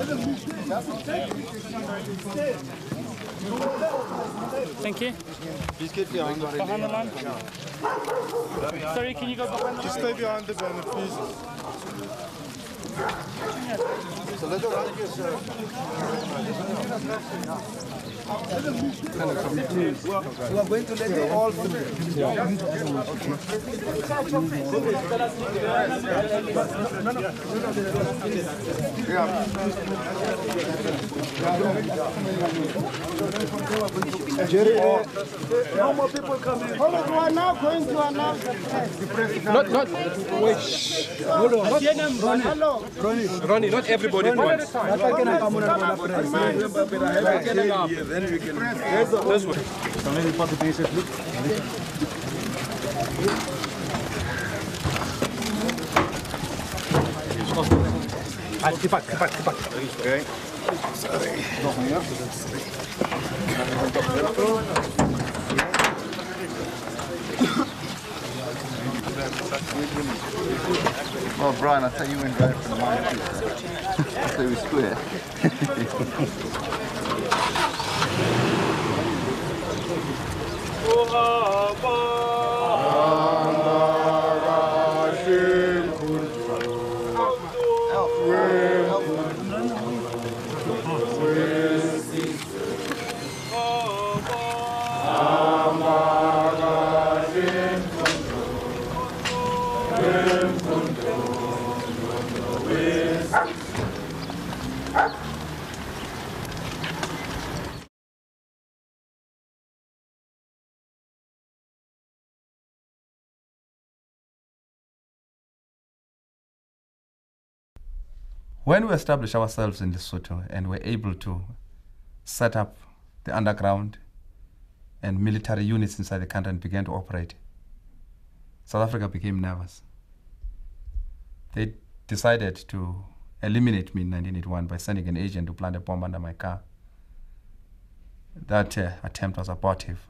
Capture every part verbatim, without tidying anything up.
Thank you. Please get behind the Behind the line. Sorry, can you go behind the Just line? stay behind the banner, please. So let the right yourself. We are going to let you all through. Jerry, no more people coming. Hold on, we are now going to announce the president. Not, not, wait, hold on. Not, Hello. Ronnie, not everybody at once. Then we can. This way. Keep up, keep up, keep up. Okay. Sorry. Well, Brian, I tell you, went right from the mind too. So we square. When we established ourselves in Lesotho and were able to set up the underground and military units inside the country and began to operate, South Africa became nervous. They decided to eliminate me in nineteen eighty-one by sending an agent to plant a bomb under my car. That uh, attempt was abortive.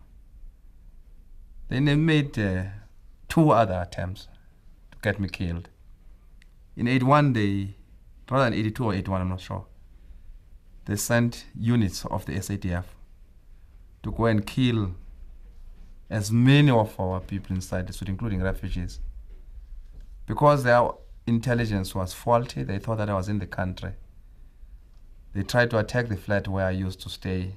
Then they made uh, two other attempts to get me killed. In eighty-one, they rather than eighty-two or eighty-one, I'm not sure, they sent units of the S A D F to go and kill as many of our people inside the suit, including refugees. Because their intelligence was faulty, they thought that I was in the country. They tried to attack the flat where I used to stay.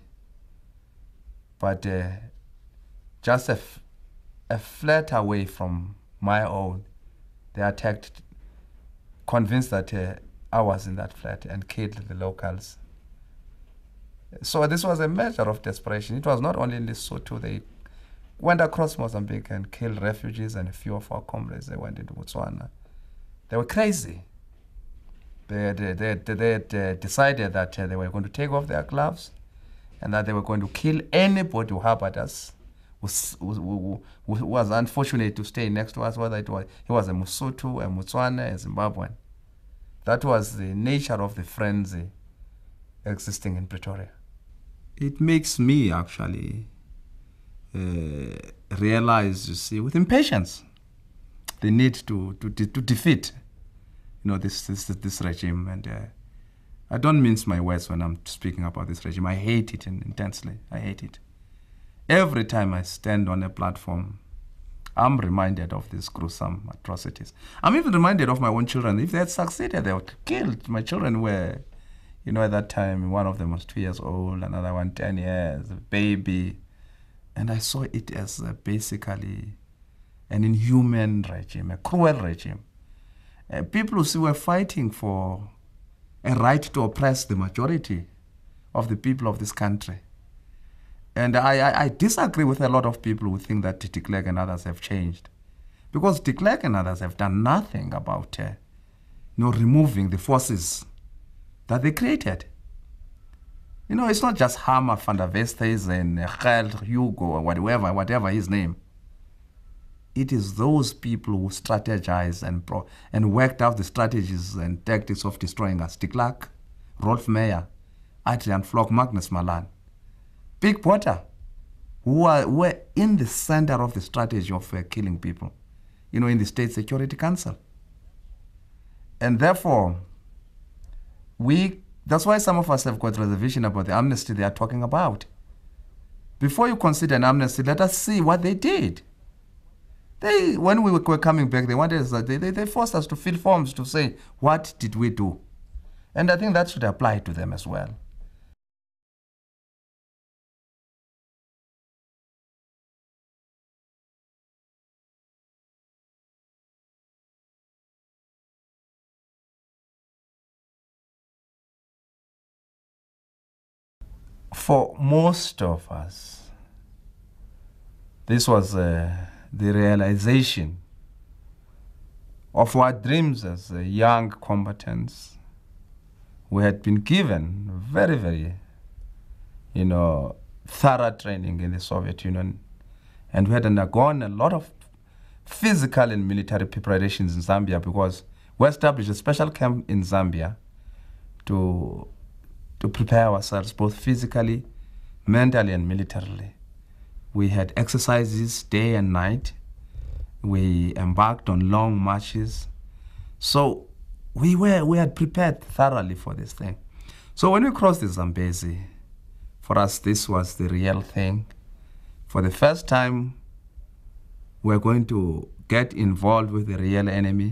But uh, just a, f a flat away from my own, they attacked, convinced that uh, I was in that flat and killed the locals. So this was a measure of desperation. It was not only in Lesotho. They went across Mozambique and killed refugees, and a few of our comrades, they went into Botswana. They were crazy. They, they, they, they had uh, decided that uh, they were going to take off their gloves and that they were going to kill anybody who harbored us, who, who, who, who was unfortunate to stay next to us, whether it was, he was a Mosotho, a Motswana, a Zimbabwean. That was the nature of the frenzy existing in Pretoria. It makes me actually uh, realize, you see, with impatience, the need to, to, to defeat you know, this, this, this regime. And uh, I don't mince my words when I'm speaking about this regime. I hate it intensely. I hate it. Every time I stand on a platform, I'm reminded of these gruesome atrocities. I'm even reminded of my own children. If they had succeeded, they would killed. My children were, you know, at that time, one of them was two years old, another one ten years, a baby. And I saw it as uh, basically an inhuman regime, a cruel regime. Uh, people who were fighting for a right to oppress the majority of the people of this country. And I, I, I disagree with a lot of people who think that de Klerk and others have changed. Because de Klerk and others have done nothing about uh, you know, removing the forces that they created. You know, it's not just Hammer, Van der Vestes, and Gert, Hugo, or whatever, whatever his name. It is those people who strategized and, pro and worked out the strategies and tactics of destroying us. De Klerk, Rolf Meyer, Adrian Flock, Magnus Malan. Big Potter, who are, were in the center of the strategy of uh, killing people, you know, in the State Security Council. And therefore, we That's why some of us have got reservation about the amnesty they are talking about. Before you consider an amnesty, let us see what they did. They, when we were coming back, they wanted us, they, they, they forced us to fill forms to say, what did we do? And I think that should apply to them as well. For most of us, this was uh, the realization of our dreams as uh, young combatants. We had been given very, very, you know, thorough training in the Soviet Union, and we had undergone a lot of physical and military preparations in Zambia, because we established a special camp in Zambia to to prepare ourselves both physically, mentally, and militarily. We had exercises day and night. We embarked on long marches. So we were we had prepared thoroughly for this thing. So when we crossed the Zambezi, for us this was the real thing. For the first time, we're going to get involved with the real enemy.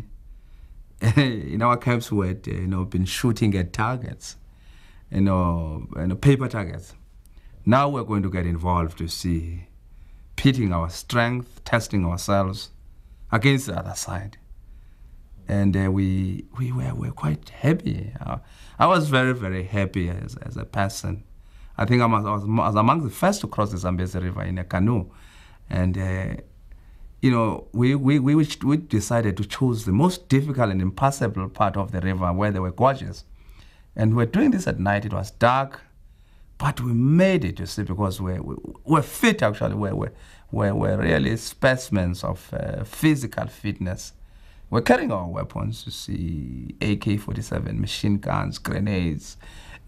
In our camps, we had uh, you know, been shooting at targets. You know, you know, paper targets. Now we're going to get involved to see, pitting our strength, testing ourselves against the other side. And uh, we we were, were quite happy. Uh, I was very, very happy as, as a person. I think I was, I was, I was among the first to cross the Zambezi River in a canoe. And, uh, you know, we, we, we, we decided to choose the most difficult and impassable part of the river where there were gorges. And we were doing this at night. It was dark, but we made it, you see, because we're, we're fit, actually. We're, we're, we're, we're really specimens of uh, physical fitness. We're carrying our weapons, you see, A K forty-seven, machine guns, grenades,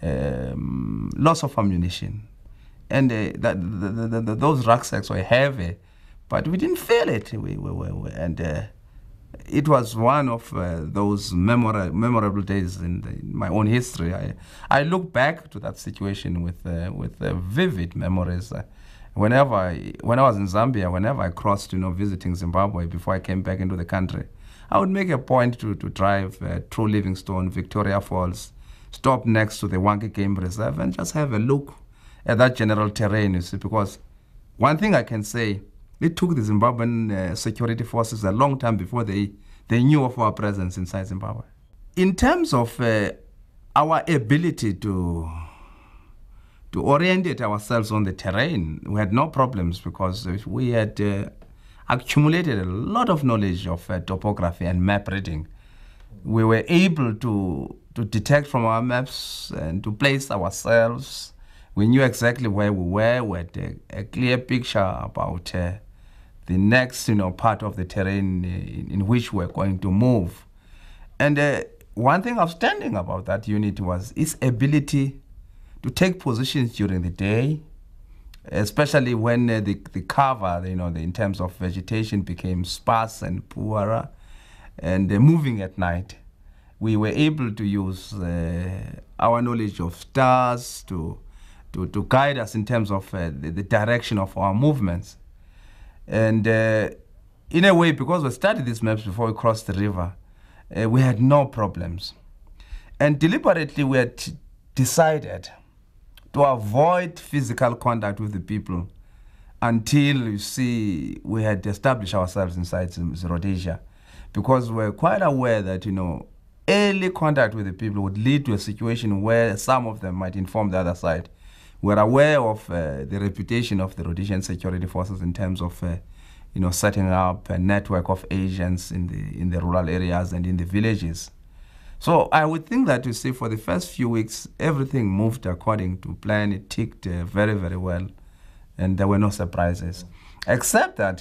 um, lots of ammunition. And uh, that, the, the, the, those rucksacks were heavy, but we didn't feel it. We, we, we, we, and uh, it was one of uh, those memorable, memorable days in, the, in my own history. I, I look back to that situation with, uh, with uh, vivid memories. Uh, whenever I, when I was in Zambia, whenever I crossed, you know, visiting Zimbabwe before I came back into the country, I would make a point to, to drive uh, through Livingstone, Victoria Falls, stop next to the Wankie Game Reserve, and just have a look at that general terrain, you see, because one thing I can say, it took the Zimbabwean uh, security forces a long time before they, they knew of our presence inside Zimbabwe. In terms of uh, our ability to, to orientate ourselves on the terrain, we had no problems, because we had uh, accumulated a lot of knowledge of uh, topography and map reading. We were able to, to detect from our maps and to place ourselves. We knew exactly where we were. We had a, a clear picture about uh, the next, you know, part of the terrain in, in which we're going to move. And uh, one thing outstanding about that unit was its ability to take positions during the day, especially when uh, the, the cover, you know, the, in terms of vegetation became sparse and poorer, and uh, moving at night. We were able to use uh, our knowledge of stars to, to, to guide us in terms of uh, the, the direction of our movements. And uh, in a way, because we studied these maps before we crossed the river, uh, we had no problems. And deliberately, we had decided to avoid physical contact with the people until, you see, we had established ourselves inside Rhodesia, because we're quite aware that, you know, early contact with the people would lead to a situation where some of them might inform the other side. We're aware of uh, the reputation of the Rhodesian security forces in terms of, uh, you know, setting up a network of agents in the in the rural areas and in the villages. So I would think that, you see, for the first few weeks, everything moved according to plan. It ticked uh, very, very well, and there were no surprises, except that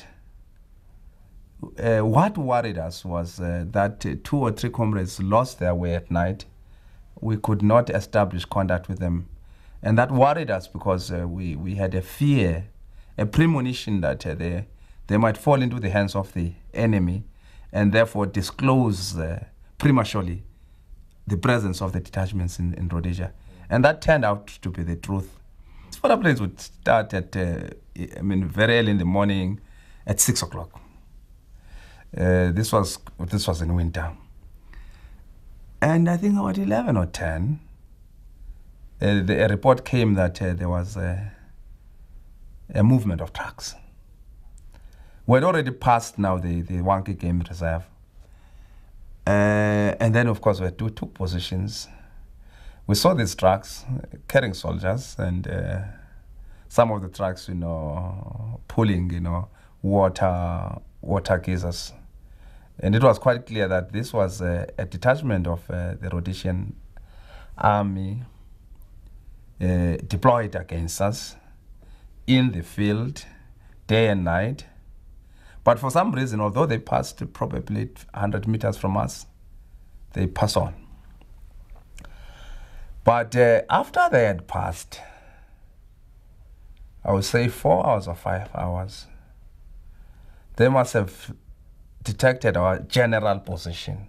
uh, what worried us was uh, that uh, two or three comrades lost their way at night. We could not establish contact with them. And that worried us, because uh, we, we had a fear, a premonition that uh, they, they might fall into the hands of the enemy and therefore disclose uh, prematurely the presence of the detachments in, in Rhodesia. And that turned out to be the truth. Fire planes would start at, uh, I mean, very early in the morning at six o'clock. Uh, this was this was in winter. And I think about eleven or ten, uh, the, a report came that uh, there was a, a movement of trucks. We had already passed now the, the Wankie Game Reserve. Uh, and then, of course, we, had, we took positions. We saw these trucks carrying soldiers, and uh, some of the trucks, you know, pulling, you know, water, water geysers. And it was quite clear that this was uh, a detachment of uh, the Rhodesian army uh, deployed against us in the field, day and night. But for some reason, although they passed probably one hundred meters from us, they passed on. But uh, after they had passed, I would say four hours or five hours, they must have detected our general position.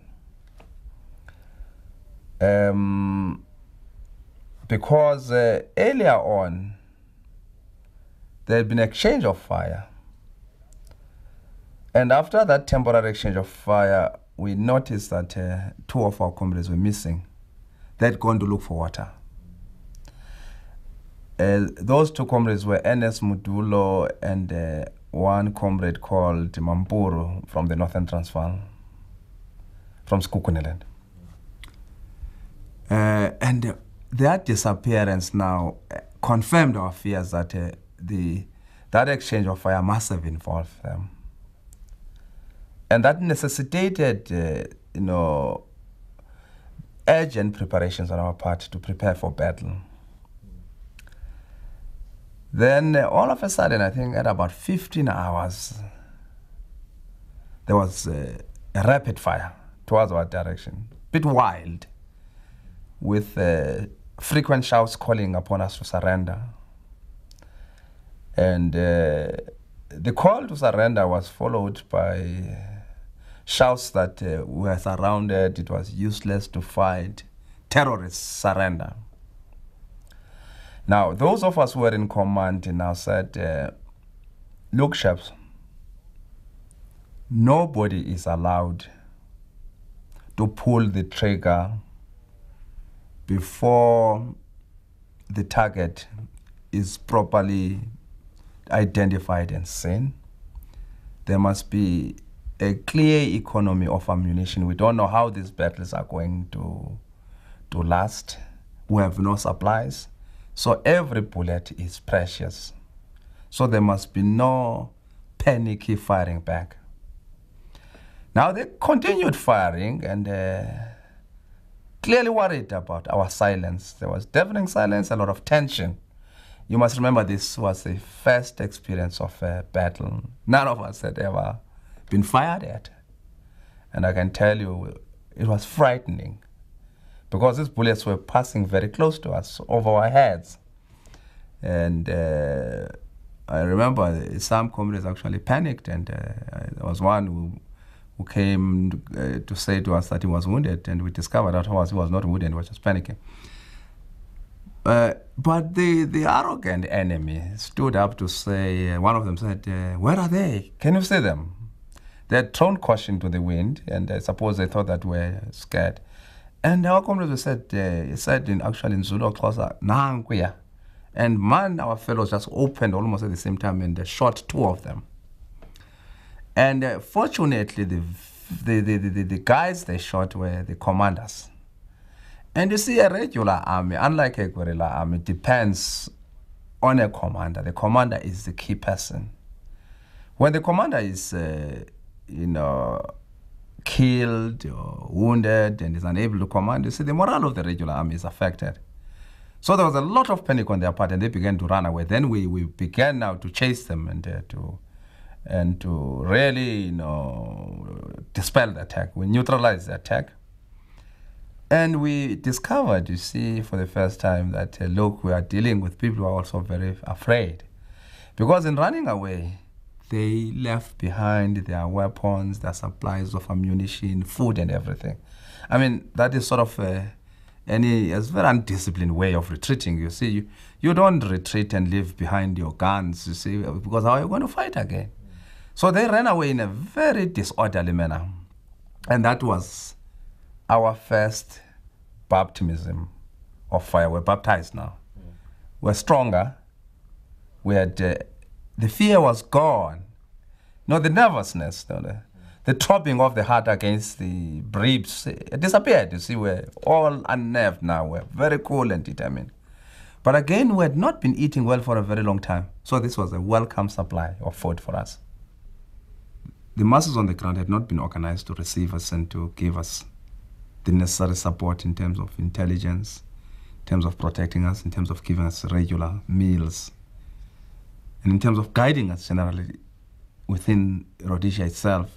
Um, because uh, earlier on, there had been exchange of fire. And after that temporary exchange of fire, we noticed that uh, two of our comrades were missing. They'd gone to look for water. Uh, those two comrades were N S Mudulo and uh, one comrade called Mampuru from the Northern Transvaal, from Skukuniland. Uh, and uh, their disappearance now uh, confirmed our fears that uh, the, that exchange of fire must have involved them. And that necessitated, uh, you know, urgent preparations on our part to prepare for battle. Then uh, all of a sudden, I think at about fifteen hours, there was uh, a rapid fire towards our direction, a bit wild, with uh, frequent shouts calling upon us to surrender. And uh, the call to surrender was followed by shouts that uh, we were surrounded, it was useless to fight, terrorists surrender. Now, those of us who were in command now said, uh, look, chaps, nobody is allowed to pull the trigger before the target is properly identified and seen. There must be a clear economy of ammunition. We don't know how these battles are going to, to last. We have no supplies. So every bullet is precious. So there must be no panicky firing back. Now they continued firing and uh, clearly worried about our silence. There was deafening silence, a lot of tension. You must remember this was the first experience of a battle. None of us had ever been fired at. And I can tell you, it was frightening because these bullets were passing very close to us, over our heads. And uh, I remember some comrades actually panicked, and uh, there was one who, who came uh, to say to us that he was wounded, and we discovered afterwards he was not wounded, he was just panicking. Uh, but the, the arrogant enemy stood up to say, uh, one of them said, uh, where are they? Can you see them? They had thrown caution to the wind, and I suppose they thought that we were scared. And our comrades said, uh, said in actually in Zulu, Nankuya. And man, our fellows just opened almost at the same time and they shot two of them. And uh, fortunately, the, the, the, the, the guys they shot were the commanders. And you see, a regular army, unlike a guerrilla army, depends on a commander. The commander is the key person. When the commander is uh, you know, killed or wounded and is unable to command, you see, the morale of the regular army is affected. So there was a lot of panic on their part, and they began to run away. Then we, we began now to chase them and uh, to and to really, you know, dispel the attack. We neutralized the attack. And we discovered, you see, for the first time that, uh, look, we are dealing with people who are also very afraid. Because in running away, they left behind their weapons, their supplies of ammunition, food and everything. I mean, that is sort of a, And he has a very undisciplined way of retreating. You see, you, you don't retreat and leave behind your guns, you see, because how are you going to fight again? So they ran away in a very disorderly manner. And that was our first baptism of fire. We're baptized now. Mm. We're stronger. We had, uh, the fear was gone. No, the nervousness, no, the, the throbbing of the heart against the ribs, it disappeared. You see, we're all unnerved now. We're very cool and determined. But again, we had not been eating well for a very long time. So this was a welcome supply of food for us. The masses on the ground had not been organized to receive us and to give us the necessary support in terms of intelligence, in terms of protecting us, in terms of giving us regular meals, and in terms of guiding us generally within Rhodesia itself.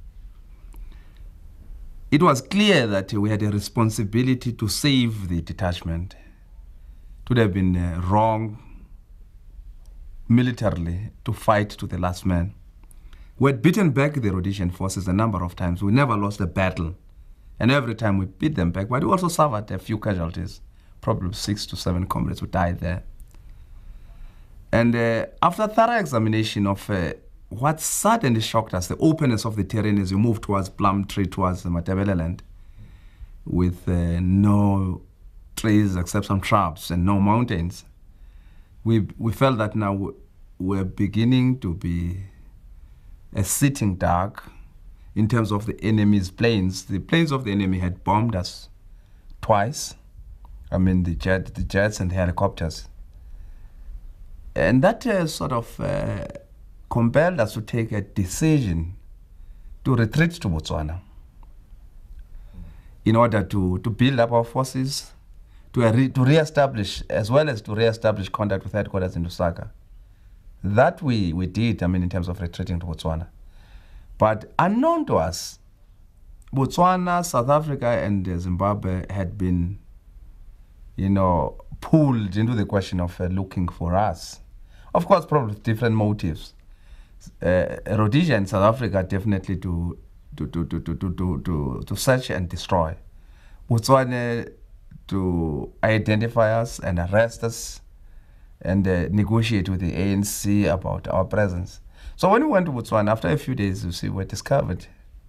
It was clear that we had a responsibility to save the detachment. It would have been uh, wrong militarily to fight to the last man. We had beaten back the Rhodesian forces a number of times. We never lost a battle. And every time we beat them back, but we also suffered a few casualties. Probably six to seven comrades who died there. And uh, after thorough examination of uh, what suddenly shocked us, the openness of the terrain as we moved towards Plumtree, towards the Matebele land, with uh, no trees except some shrubs and no mountains, we, we felt that now we're beginning to be a sitting duck in terms of the enemy's planes. The planes of the enemy had bombed us twice. I mean, the, jet, the jets and the helicopters. And that uh, sort of uh, compelled us to take a decision to retreat to Botswana in order to, to build up our forces, to, uh, re to re-establish, as well as to re-establish contact with headquarters in Lusaka. That we, we did, I mean, in terms of retreating to Botswana. But unknown to us, Botswana, South Africa, and uh, Zimbabwe had been, you know, pulled into the question of uh, looking for us. Of course, probably with different motives. Uh, Rhodesia and South Africa definitely to, to, to, to, to, to, to, to search and destroy. Botswana to identify us and arrest us and uh, negotiate with the A N C about our presence. So when we went to Botswana, after a few days, you see, we were discovered.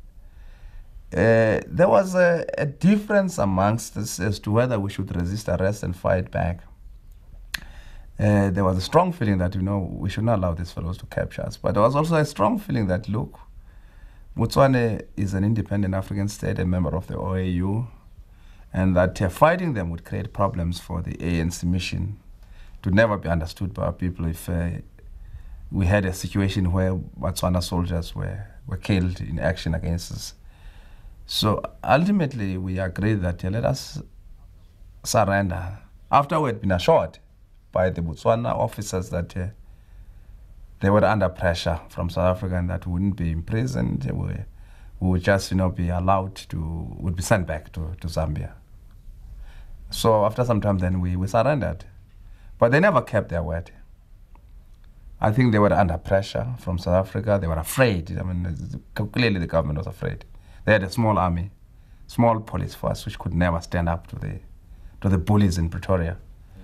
Uh, there was a, a difference amongst us as to whether we should resist arrest and fight back. Uh, there was a strong feeling that, you know, we should not allow these fellows to capture us. But there was also a strong feeling that, look, Botswana is an independent African state, a member of the O A U, and that uh, fighting them would create problems for the A N C mission. It would never be understood by our people if uh, we had a situation where Botswana soldiers were, were killed in action against us. So ultimately, we agreed that uh, let us surrender. After we had been assured by the Botswana officers that uh, they were under pressure from South Africa and that we wouldn't be imprisoned, we, we would just, you know, be allowed to, would be sent back to, to Zambia. So after some time then we, we surrendered. But they never kept their word. I think they were under pressure from South Africa. They were afraid. I mean, clearly the government was afraid. They had a small army, small police force, which could never stand up to the, to the bullies in Pretoria.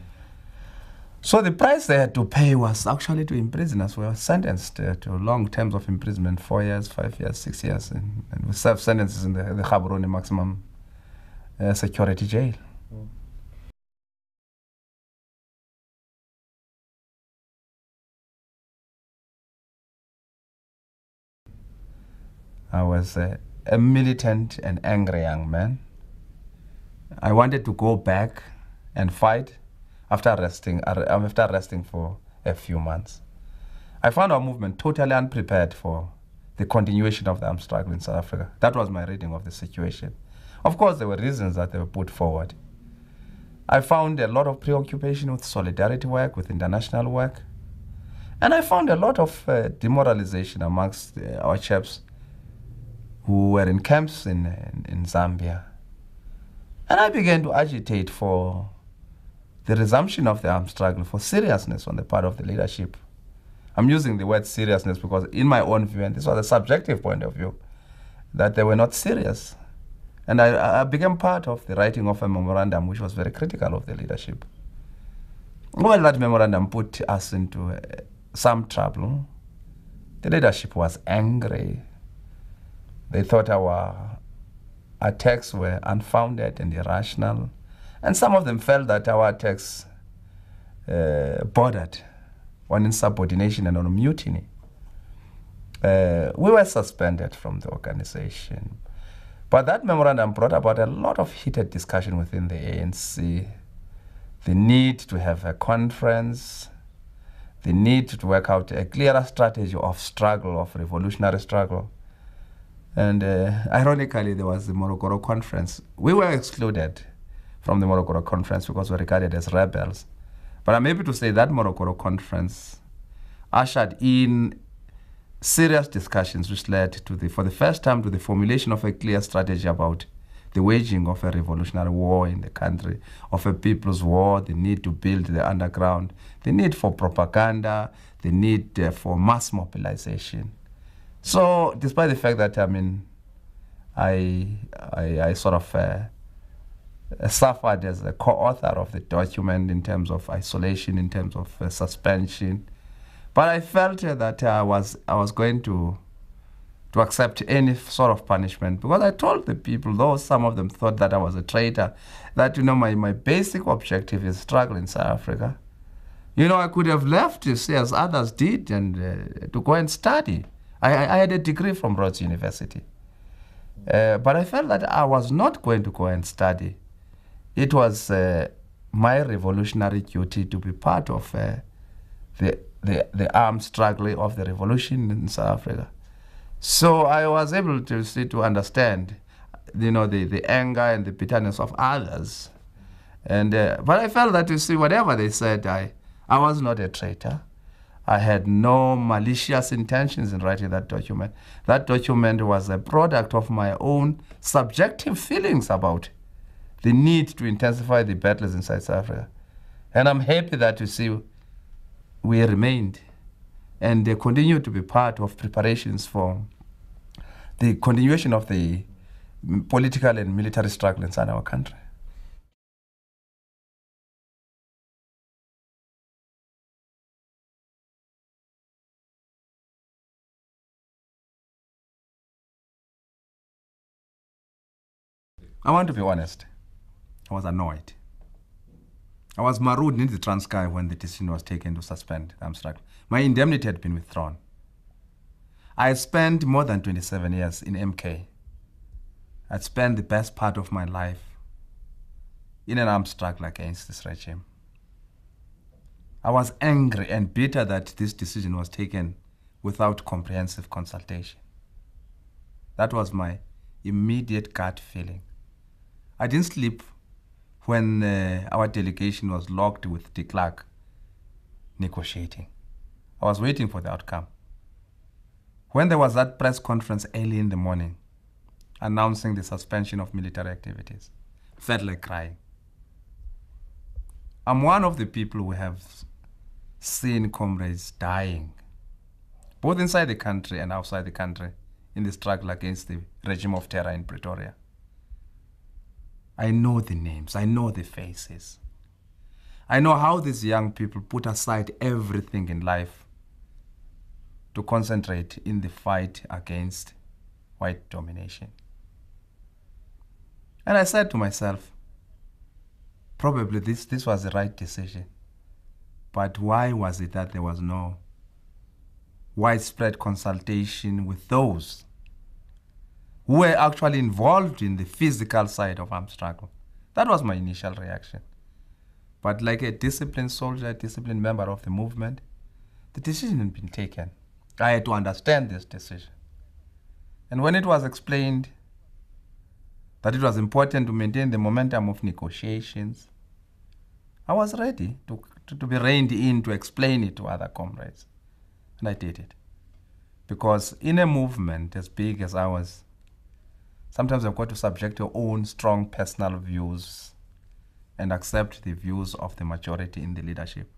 So the price they had to pay was actually to imprison us. We were sentenced uh, to long terms of imprisonment, four years, five years, six years, and, and we served sentences in the, the Gaborone maximum uh, security jail. Mm. I was uh, a militant and angry young man. I wanted to go back and fight after resting, after resting for a few months. I found our movement totally unprepared for the continuation of the armed struggle in South Africa. That was my reading of the situation. Of course, there were reasons that they were put forward. I found a lot of preoccupation with solidarity work, with international work. And I found a lot of uh, demoralization amongst uh, our chaps who were in camps in, in, in Zambia. And I began to agitate for the resumption of the armed struggle, for seriousness on the part of the leadership. I'm using the word seriousness because in my own view, and this was a subjective point of view, that they were not serious. And I, I became part of the writing of a memorandum which was very critical of the leadership. Well, that memorandum put us into uh, some trouble. The leadership was angry. They thought our attacks were unfounded and irrational. And some of them felt that our attacks uh, bordered on insubordination and on mutiny. Uh, we were suspended from the organization. But that memorandum brought about a lot of heated discussion within the A N C. The need to have a conference, the need to work out a clearer strategy of struggle, of revolutionary struggle. And uh, ironically, there was the Morogoro conference. We were excluded from the Morogoro conference because we were regarded as rebels. But I'm able to say that Morogoro conference ushered in serious discussions which led to the, for the first time, to the formulation of a clear strategy about the waging of a revolutionary war in the country, of a people's war, the need to build the underground, the need for propaganda, the need uh, for mass mobilization. So, despite the fact that, I mean, I, I, I sort of uh, suffered as a co-author of the document in terms of isolation, in terms of uh, suspension, but I felt uh, that I was, I was going to, to accept any sort of punishment, because I told the people, though some of them thought that I was a traitor, that, you know, my, my basic objective is struggle in South Africa. You know, I could have left, you see, as others did, and uh, to go and study. I, I had a degree from Rhodes University. Uh, but I felt that I was not going to go and study. It was uh, my revolutionary duty to be part of uh, the, the, the armed struggle of the revolution in South Africa. So I was able to see, to understand, you know, the, the anger and the bitterness of others. And, uh, but I felt that, you see, whatever they said, I, I was not a traitor. I had no malicious intentions in writing that document. That document was a product of my own subjective feelings about the need to intensify the battles inside South Africa. And I'm happy that, you see, we remained and they continue to be part of preparations for the continuation of the political and military struggle inside our country. I want to be honest. I was annoyed. I was marooned in the Transkei when the decision was taken to suspend the armed struggle. My indemnity had been withdrawn. I spent more than twenty-seven years in M K. I'd spent the best part of my life in an armed struggle against this regime. I was angry and bitter that this decision was taken without comprehensive consultation. That was my immediate gut feeling. I didn't sleep when uh, our delegation was locked with de Klerk negotiating. I was waiting for the outcome. When there was that press conference early in the morning announcing the suspension of military activities, I felt like crying. I'm one of the people who have seen comrades dying, both inside the country and outside the country, in the struggle against the regime of terror in Pretoria. I know the names, I know the faces. I know how these young people put aside everything in life to concentrate in the fight against white domination. And I said to myself, probably this, this was the right decision. But why was it that there was no widespread consultation with those who were actually involved in the physical side of armed struggle? That was my initial reaction. But like a disciplined soldier, a disciplined member of the movement, the decision had been taken. I had to understand this decision. And when it was explained that it was important to maintain the momentum of negotiations, I was ready to, to, to be reined in to explain it to other comrades. And I did it. Because in a movement as big as ours, sometimes you've got to subject your own strong personal views and accept the views of the majority in the leadership.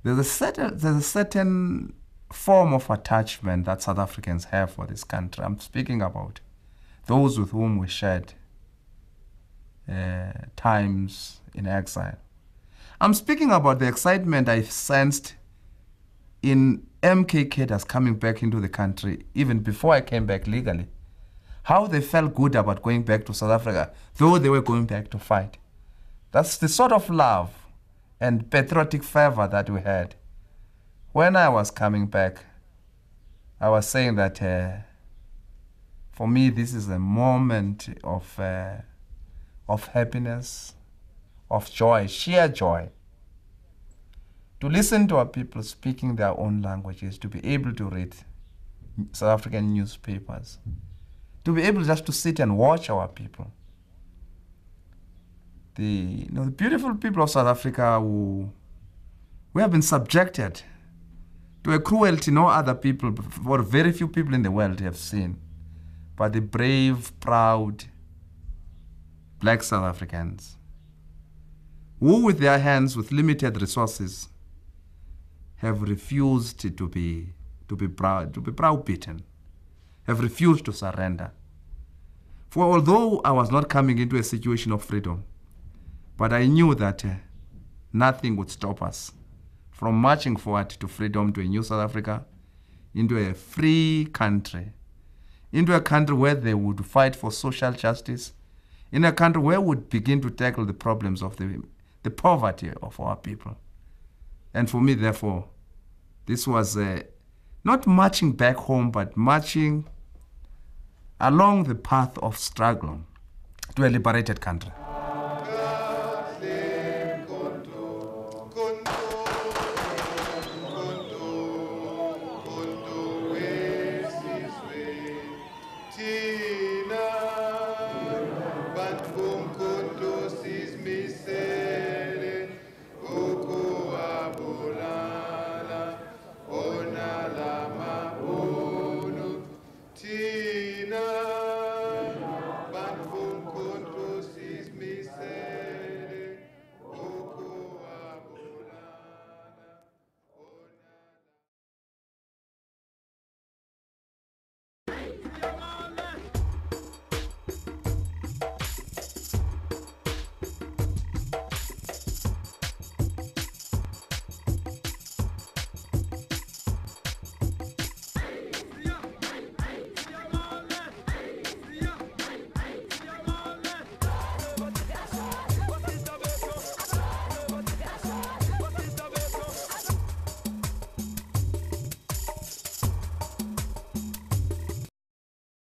there's a certain, there's a certain form of attachment that South Africans have for this country. I'm speaking about those with whom we shared uh, times in exile. I'm speaking about the excitement I sensed in M K cadres coming back into the country even before I came back legally. How they felt good about going back to South Africa, though they were going back to fight. That's the sort of love and patriotic fervor that we had. When I was coming back, I was saying that uh, for me, this is a moment of, uh, of happiness, of joy, sheer joy. To listen to our people speaking their own languages, to be able to read South African newspapers, to be able just to sit and watch our people. The, you know, the beautiful people of South Africa who, who have been subjected to a cruelty no other people, or very few people in the world have seen. But the brave, proud black South Africans, who with their hands, with limited resources, have refused to be, to be proud, to be browbeaten, have refused to surrender. For although I was not coming into a situation of freedom, but I knew that uh, nothing would stop us from marching forward to freedom, to a new South Africa, into a free country, into a country where they would fight for social justice, in a country where we would begin to tackle the problems of the, the poverty of our people. And for me, therefore, this was uh, not marching back home, but marching along the path of struggle to a liberated country.